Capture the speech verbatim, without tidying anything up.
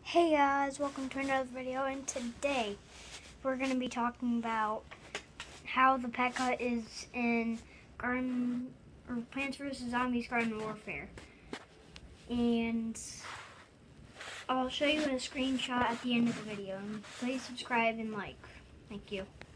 Hey guys, welcome to another video, and today we're going to be talking about how the P E K K A is in Garden or Plants versus. Zombies Garden Warfare. And I'll show you a screenshot at the end of the video. And please subscribe and like. Thank you.